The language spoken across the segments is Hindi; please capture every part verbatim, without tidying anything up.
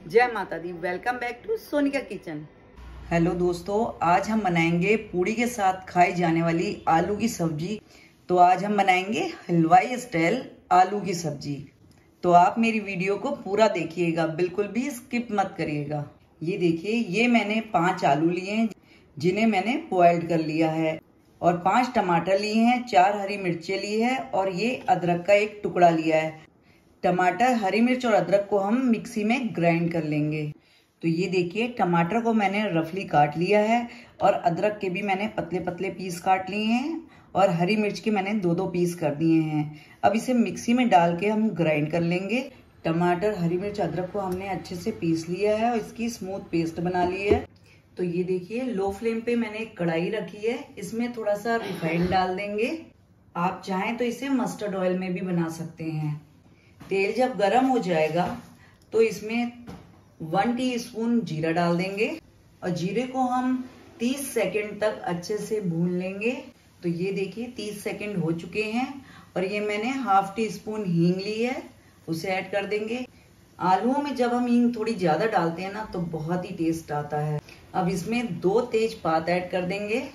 जय माता दी। Welcome back to Sonika kitchen. Hello दोस्तों, आज हम बनाएंगे पूड़ी के साथ खाई जाने वाली आलू की सब्जी। तो आज हम बनाएंगे हलवाई स्टाइल आलू की सब्जी। तो आप मेरी वीडियो को पूरा देखिएगा, बिल्कुल भी स्किप मत करिएगा। ये देखिए, ये मैंने पांच आलू लिए हैं जिन्हें मैंने बॉइल्ड कर लिया है, और पांच टमाटर लिए हैं, चार हरी मिर्चें ली है, और ये अदरक का एक टुकड़ा लिया है। टमाटर, हरी मिर्च और अदरक को हम मिक्सी में ग्राइंड कर लेंगे। तो ये देखिए, टमाटर को मैंने रफली काट लिया है, और अदरक के भी मैंने पतले पतले पीस काट लिए हैं, और हरी मिर्च के मैंने दो दो पीस कर दिए हैं। अब इसे मिक्सी में डाल के हम ग्राइंड कर लेंगे। टमाटर, हरी मिर्च, अदरक को हमने अच्छे से पीस लिया है और इसकी स्मूथ पेस्ट बना ली है। तो ये देखिए, लो फ्लेम पे मैंने एक कढ़ाई रखी है, इसमें थोड़ा सा रिफाइंड डाल देंगे। आप चाहें तो इसे मस्टर्ड ऑयल में भी बना सकते हैं। तेल जब गर्म हो जाएगा तो इसमें वन टीस्पून जीरा डाल देंगे, और जीरे को हम तीस सेकंड तक अच्छे से भून लेंगे। तो ये देखिए, तीस सेकंड हो चुके हैं, और ये मैंने हाफ टी स्पून हींग ली है, उसे ऐड कर देंगे। आलूओं में जब हम हींग थोड़ी ज्यादा डालते हैं ना तो बहुत ही टेस्ट आता है। अब इसमें दो तेज पात ऐड कर देंगे,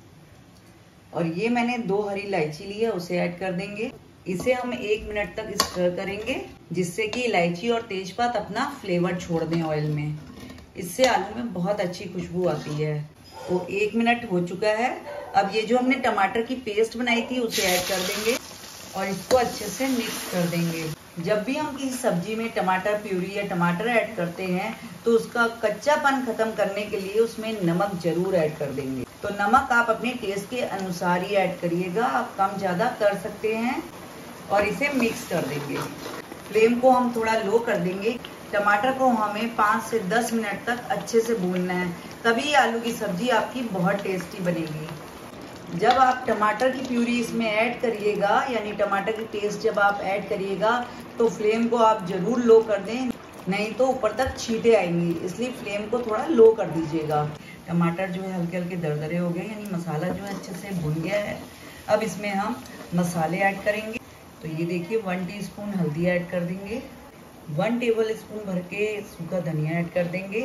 और ये मैंने दो हरी इलायची ली है, उसे ऐड कर देंगे। इसे हम एक मिनट तक स्टर करेंगे, जिससे कि इलायची और तेजपात अपना फ्लेवर छोड़ दें ऑयल में। इससे आलू में बहुत अच्छी खुशबू आती है। तो एक मिनट हो चुका है। अब ये जो हमने टमाटर की पेस्ट बनाई थी उसे ऐड कर देंगे, और इसको अच्छे से मिक्स कर देंगे। जब भी हम किसी सब्जी में टमाटर प्यूरी या टमाटर ऐड करते हैं तो उसका कच्चापन खत्म करने के लिए उसमें नमक जरूर ऐड कर देंगे। तो नमक आप अपने टेस्ट के अनुसार ही ऐड करिएगा, आप कम ज्यादा कर सकते हैं। और इसे मिक्स कर देंगे। फ्लेम को हम थोड़ा लो कर देंगे। टमाटर को हमें पाँच से दस मिनट तक अच्छे से भूनना है, तभी आलू की सब्जी आपकी बहुत टेस्टी बनेगी। जब आप टमाटर की प्यूरी इसमें ऐड करिएगा, यानी टमाटर की टेस्ट जब आप ऐड करिएगा, तो फ्लेम को आप जरूर लो कर दें, नहीं तो ऊपर तक छींटे आएंगी, इसलिए फ्लेम को थोड़ा लो कर दीजिएगा। टमाटर जो है हल्के हल्के दरदरे हो गए, यानी मसाला जो है अच्छे से भुन गया है। अब इसमें हम मसाले ऐड करेंगे। तो ये देखिए, वन टीस्पून हल्दी ऐड कर देंगे, वन टेबल स्पून भर के सूखा धनिया ऐड कर देंगे,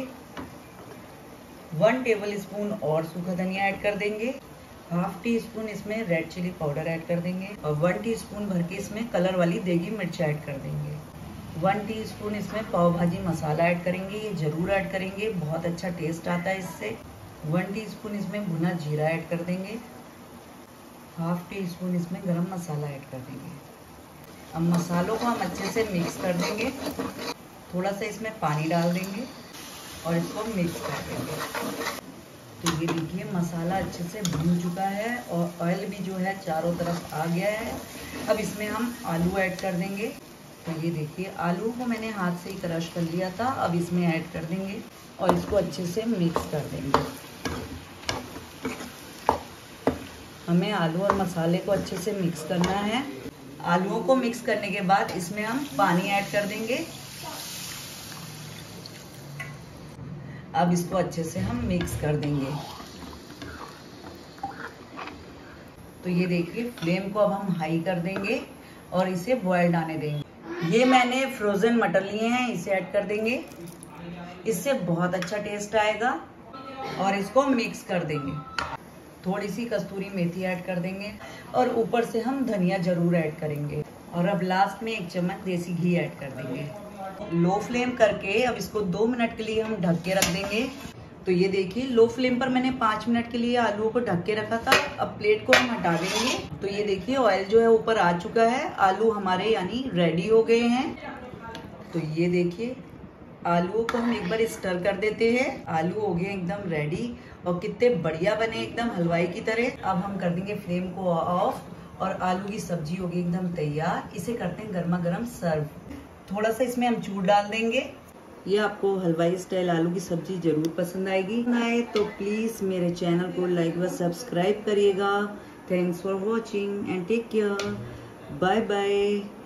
वन टेबल स्पून और सूखा धनिया ऐड कर देंगे, हाफ टी स्पून इसमें रेड चिली पाउडर ऐड कर देंगे, और वन टीस्पून भर के इसमें कलर वाली देगी मिर्च ऐड कर देंगे। वन टीस्पून इसमें पाव भाजी मसाला ऐड करेंगे, ये जरूर ऐड करेंगे, बहुत अच्छा टेस्ट आता है इससे। वन टीस्पून इसमें भुना जीरा ऐड कर देंगे, हाफ टी स्पून इसमें गरम मसाला ऐड कर देंगे। अब मसालों को हम अच्छे से मिक्स कर देंगे, थोड़ा सा इसमें पानी डाल देंगे और इसको मिक्स कर देंगे। तो ये देखिए, मसाला अच्छे से भून चुका है और ऑयल भी जो है चारों तरफ आ गया है। अब इसमें हम आलू ऐड कर देंगे। तो ये देखिए, आलू को मैंने हाथ से ही क्रश कर लिया था, अब इसमें ऐड कर देंगे और इसको अच्छे से मिक्स कर देंगे। हमें आलू और मसाले को अच्छे से मिक्स करना है। आलूओं को मिक्स करने के बाद इसमें हम पानी ऐड कर देंगे। अब इसको अच्छे से हम मिक्स कर देंगे। तो ये देखिए, फ्लेम को अब हम हाई कर देंगे और इसे बॉइल्ड आने देंगे। ये मैंने फ्रोजन मटर लिए हैं, इसे ऐड कर देंगे, इससे बहुत अच्छा टेस्ट आएगा। और इसको मिक्स कर देंगे। थोड़ी सी कस्तूरी मेथी ऐड कर देंगे, और ऊपर से हम धनिया जरूर ऐड करेंगे। और अब लास्ट में एक चम्मच देसी घी ऐड कर देंगे। लो फ्लेम करके अब इसको दो मिनट के लिए हम ढक के रख देंगे। तो ये देखिए, लो फ्लेम पर मैंने पाँच मिनट के लिए आलूओं को ढक के रखा था। अब प्लेट को हम हटा देंगे। तो ये देखिए, ऑयल जो है ऊपर आ चुका है, आलू हमारे यानी रेडी हो गए हैं। तो ये देखिए, आलूओं को हम एक बार स्टर कर देते हैं। आलू हो गए एकदम रेडी, और कितने बढ़िया बने, एकदम हलवाई की तरह। अब हम कर देंगे फ्लेम को ऑफ, और आलू की सब्जी होगी एकदम तैयार। इसे करते हैं गर्मा गर्म सर्व। थोड़ा सा इसमें हम चूर डाल देंगे। ये आपको हलवाई स्टाइल आलू की सब्जी जरूर पसंद आएगी। आए तो प्लीज मेरे चैनल को लाइक व सब्सक्राइब करिएगा। Thanks for watching and take care. Bye bye.